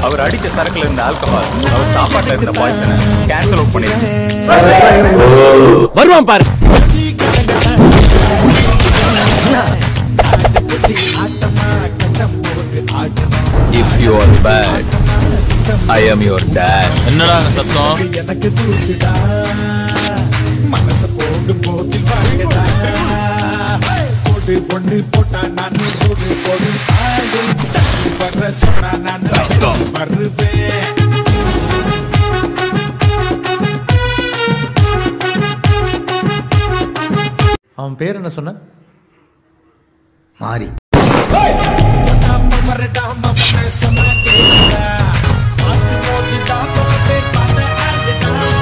அவர் அடிச்ச சரக்குல இருந்த ஆல்கஹால் அவர் சாப்பாட்டுல இருந்த பாய்சனை கேன்சல் அவுட் பண்ணிருச்சு. வருவான் பாரு. If you are bad, I am your dad. என்னடா சத்தம்? எனக்கு தூசிடா மனச போடு போதில் வாங்கடா போடு பொண்ணு போட்டா நான் போடு போடு பாடு வர சொன்னா நான் வருவேன். அவன் பேர் என்ன சொன்ன? மாரி. சொன்னா கேட்டா